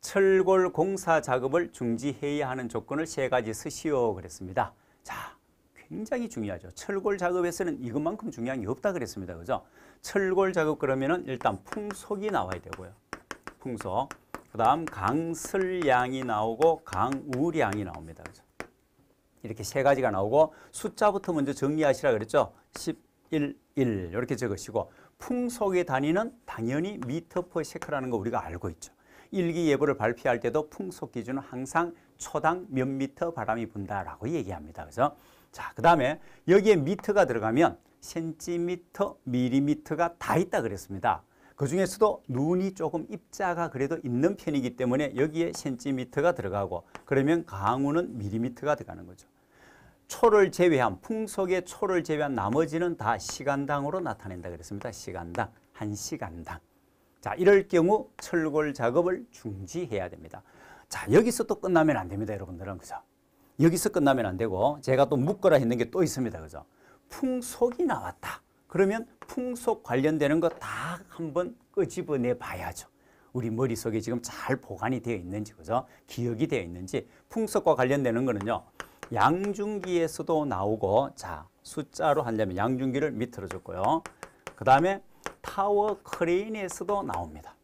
철골 공사 작업을 중지해야 하는 조건을 세 가지 쓰시오 그랬습니다. 자, 굉장히 중요하죠. 철골 작업에서는 이것만큼 중요한 게 없다 그랬습니다. 그죠? 철골 작업 그러면은 일단 풍속이 나와야 되고요. 풍속. 그 다음 강설량이 나오고 강우량이 나옵니다. 그죠? 이렇게 세 가지가 나오고 숫자부터 먼저 정리하시라 그랬죠. 11, 1 이렇게 적으시고 풍속의 단위는 당연히 미터 퍼 세컨라는 거 우리가 알고 있죠. 일기예보를 발표할 때도 풍속 기준은 항상 초당 몇 미터 바람이 분다라고 얘기합니다. 그래서 자, 그다음에 여기에 미터가 들어가면 센티미터, 밀리미터가 다 있다 그랬습니다. 그 중에서도 눈이 조금 입자가 그래도 있는 편이기 때문에 여기에 센티미터가 들어가고 그러면 강우는 밀리미터가 들어가는 거죠. 초를 제외한 풍속의 초를 제외한 나머지는 다 시간당으로 나타낸다 그랬습니다. 시간당, 1시간당. 자, 이럴 경우 철골 작업을 중지해야 됩니다. 자, 여기서 또 끝나면 안 됩니다, 여러분들은. 그죠? 여기서 끝나면 안 되고 제가 또 묶어라 했는 게 또 있습니다. 그죠? 풍속이 나왔다. 그러면 풍속 관련되는 거 다 한번 끄집어내 봐야죠. 우리 머릿속에 지금 잘 보관이 되어 있는지, 그죠? 기억이 되어 있는지. 풍속과 관련되는 거는요. 양중기에서도 나오고, 자, 숫자로 하려면 양중기를 밑으로 줬고요. 그 다음에 타워 크레인에서도 나옵니다.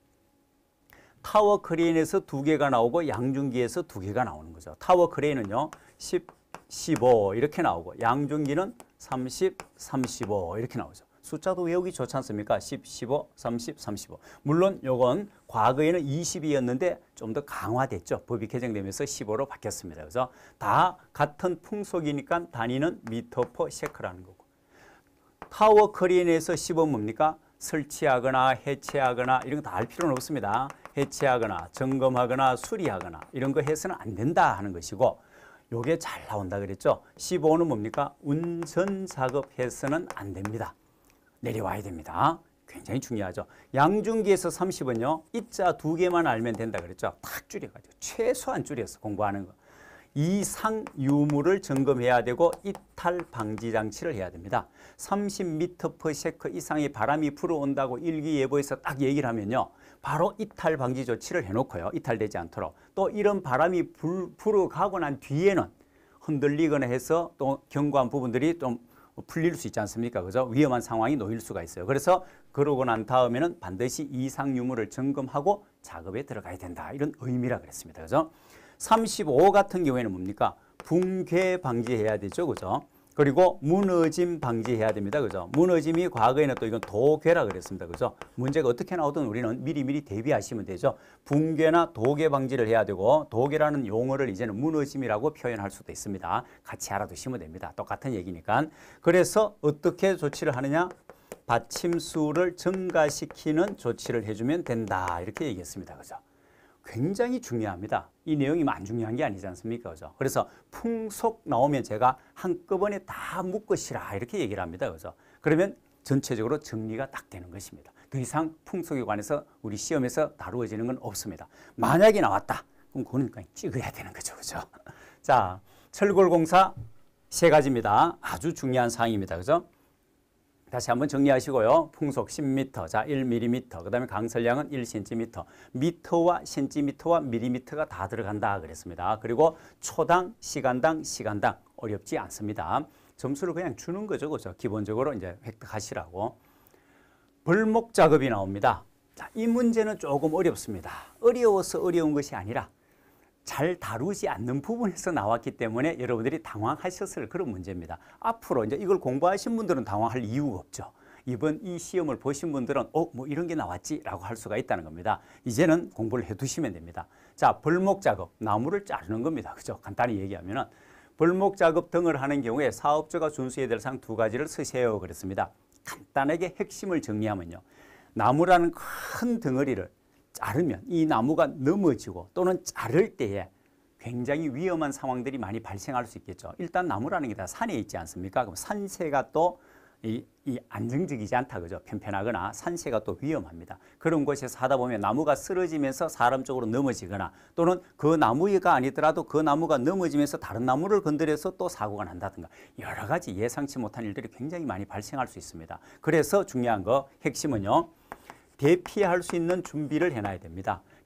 타워 크레인에서 2개가 나오고 양중기에서 2개가 나오는 거죠. 타워 크레인은요. 10, 15 이렇게 나오고 양중기는 30, 35 이렇게 나오죠. 숫자도 외우기 좋지 않습니까? 10, 15, 30, 35. 물론 요건 과거에는 20이었는데 좀 더 강화됐죠. 법이 개정되면서 15로 바뀌었습니다. 그래서 다 같은 풍속이니까 단위는 미터 퍼 세컨라는 거고. 타워 크레인에서 10은 뭡니까? 설치하거나 해체하거나 이런 거 다 알 필요는 없습니다. 해체하거나 점검하거나 수리하거나 이런 거 해서는 안 된다 하는 것이고 요게 잘 나온다 그랬죠. 15는 뭡니까? 운전 작업해서는 안 됩니다. 내려와야 됩니다. 굉장히 중요하죠. 양중기에서 30은요. 이자 2개만 알면 된다 그랬죠. 탁 줄여가지고 최소한 줄여서 공부하는 거. 이상 유무를 점검해야 되고 이탈 방지 장치를 해야 됩니다. 30m/s 이상의 바람이 불어온다고 일기예보에서 딱 얘기를 하면요. 바로 이탈 방지 조치를 해놓고요. 이탈되지 않도록. 또 이런 바람이 불어가고 난 뒤에는 흔들리거나 해서 또 견고한 부분들이 좀 풀릴 수 있지 않습니까? 그죠? 위험한 상황이 놓일 수가 있어요. 그래서 그러고 난 다음에는 반드시 이상 유무를 점검하고 작업에 들어가야 된다. 이런 의미라 그랬습니다. 그죠? 35 같은 경우에는 뭡니까? 붕괴 방지해야 되죠. 그죠? 그리고 무너짐 방지해야 됩니다. 그죠? 무너짐이 과거에는 또 이건 도괴라 그랬습니다. 그죠? 문제가 어떻게 나오든 우리는 미리미리 대비하시면 되죠. 붕괴나 도괴 방지를 해야 되고 도괴라는 용어를 이제는 무너짐이라고 표현할 수도 있습니다. 같이 알아두시면 됩니다. 똑같은 얘기니까. 그래서 어떻게 조치를 하느냐? 받침수를 증가시키는 조치를 해주면 된다. 이렇게 얘기했습니다. 그죠? 굉장히 중요합니다. 이 내용이 안 중요한 게 아니지 않습니까? 그죠? 그래서 풍속 나오면 제가 한꺼번에 다 묶으시라 이렇게 얘기를 합니다. 그죠? 그러면 전체적으로 정리가 딱 되는 것입니다. 더 이상 풍속에 관해서 우리 시험에서 다루어지는 건 없습니다. 만약에 나왔다. 그럼 그건 그냥 찍어야 되는 거죠. 그죠? 자, 철골공사 3가지입니다. 아주 중요한 사항입니다. 그죠? 다시 한번 정리하시고요. 풍속 10m, 자 1mm, 그 다음에 강설량은 1cm, 미터와 센티미터와 밀리미터가 다 들어간다 그랬습니다. 그리고 초당, 시간당, 시간당 어렵지 않습니다. 점수를 그냥 주는 거죠. 그죠? 기본적으로 이제 획득하시라고. 벌목 작업이 나옵니다. 자, 이 문제는 조금 어렵습니다. 어려워서 어려운 것이 아니라 잘 다루지 않는 부분에서 나왔기 때문에 여러분들이 당황하셨을 그런 문제입니다. 앞으로 이제 이걸 공부하신 분들은 당황할 이유가 없죠. 이번 이 시험을 보신 분들은 뭐 이런 게 나왔지 라고 할 수가 있다는 겁니다. 이제는 공부를 해 두시면 됩니다. 자, 벌목 작업, 나무를 자르는 겁니다. 그죠? 간단히 얘기하면은 벌목 작업 등을 하는 경우에 사업자가 준수해야 될 사항 2가지를 쓰세요 그랬습니다. 간단하게 핵심을 정리하면요. 나무라는 큰 덩어리를 자르면 이 나무가 넘어지고 또는 자를 때에 굉장히 위험한 상황들이 많이 발생할 수 있겠죠. 일단 나무라는 게 다 산에 있지 않습니까? 그럼 산세가 또 이 안정적이지 않다 그죠? 편편하거나 산세가 또 위험합니다. 그런 곳에서 하다 보면 나무가 쓰러지면서 사람 쪽으로 넘어지거나 또는 그 나무가 아니더라도 그 나무가 넘어지면서 다른 나무를 건드려서 또 사고가 난다든가 여러 가지 예상치 못한 일들이 굉장히 많이 발생할 수 있습니다. 그래서 중요한 거 핵심은요. 대피할 수 있는 준비를 해놔야 됩니다.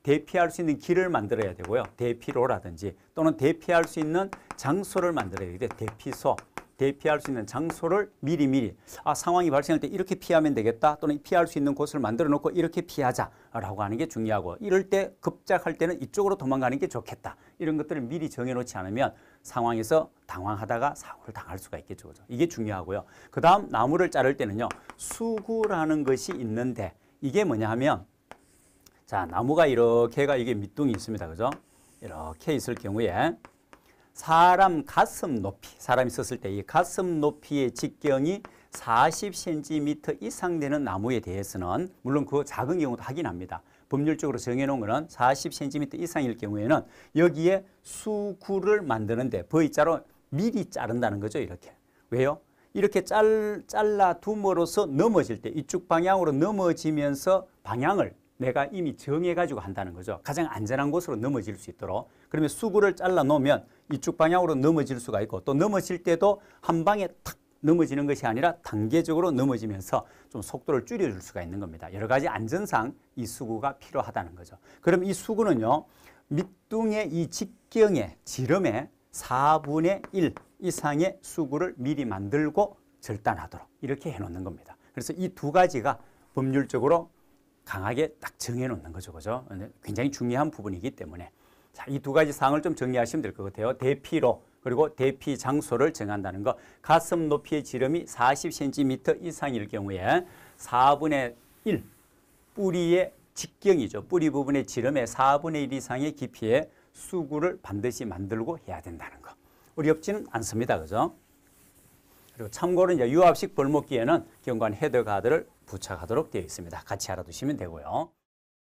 대피할 수 있는 길을 만들어야 되고요. 대피로라든지 또는 대피할 수 있는 장소를 만들어야 돼요. 대피소. 대피할 수 있는 장소를 미리 상황이 발생할 때 이렇게 피하면 되겠다 또는 피할 수 있는 곳을 만들어 놓고 이렇게 피하자라고 하는 게 중요하고 이럴 때 급작할 때는 이쪽으로 도망가는 게 좋겠다. 이런 것들을 미리 정해놓지 않으면 상황에서 당황하다가 사고를 당할 수가 있겠죠. 그죠? 이게 중요하고요. 그 다음 나무를 자를 때는요. 수구라는 것이 있는데 이게 뭐냐 하면 자 나무가 이렇게가 이게 밑둥이 있습니다. 그죠? 이렇게 있을 경우에 사람 가슴 높이, 사람이 섰을 때 이 가슴 높이의 직경이 40cm 이상 되는 나무에 대해서는 물론 그 작은 경우도 하긴 합니다. 법률적으로 정해놓은 것은 40cm 이상일 경우에는 여기에 수구를 만드는데 V자로 미리 자른다는 거죠. 이렇게. 왜요? 이렇게 잘라 둠으로써 넘어질 때 이쪽 방향으로 넘어지면서 방향을 내가 이미 정해가지고 한다는 거죠. 가장 안전한 곳으로 넘어질 수 있도록. 그러면 수구를 잘라 놓으면 이쪽 방향으로 넘어질 수가 있고 또 넘어질 때도 한 방에 탁 넘어지는 것이 아니라 단계적으로 넘어지면서 좀 속도를 줄여줄 수가 있는 겁니다. 여러 가지 안전상 이 수구가 필요하다는 거죠. 그럼 이 수구는요. 밑둥의 이 직경의 지름의 4분의 1 이상의 수구를 미리 만들고 절단하도록 이렇게 해놓는 겁니다. 그래서 이 두 가지가 법률적으로 강하게 딱 정해놓는 거죠. 그죠? 굉장히 중요한 부분이기 때문에. 자, 이 두 가지 사항을 좀 정리하시면 될 것 같아요. 대피로 그리고 대피 장소를 정한다는 거. 가슴 높이의 지름이 40cm 이상일 경우에 4분의 1 뿌리의 직경이죠. 뿌리 부분의 지름의 4분의 1 이상의 깊이의 수구를 반드시 만들고 해야 된다는 거. 어렵지는 않습니다. 그죠? 그리고 참고로 이제 유압식 벌목기에는 경관 헤드 가드를 부착하도록 되어 있습니다. 같이 알아두시면 되고요.